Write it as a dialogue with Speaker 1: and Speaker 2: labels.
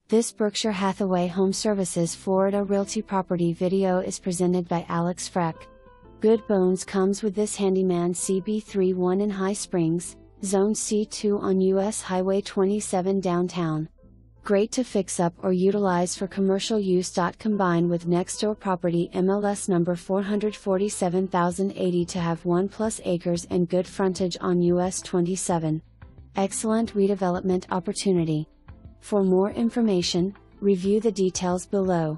Speaker 1: This Berkshire Hathaway HomeServices Florida Realty property video is presented by Alix Freck. Good bones comes with this handyman CB31 in High Springs, Zone C2 on US Highway 27 downtown. Great to fix up or utilize for commercial use. Combine with next door property MLS number 447,080 to have 1+ acres and good frontage on US 27. Excellent redevelopment opportunity. For more information, review the details below.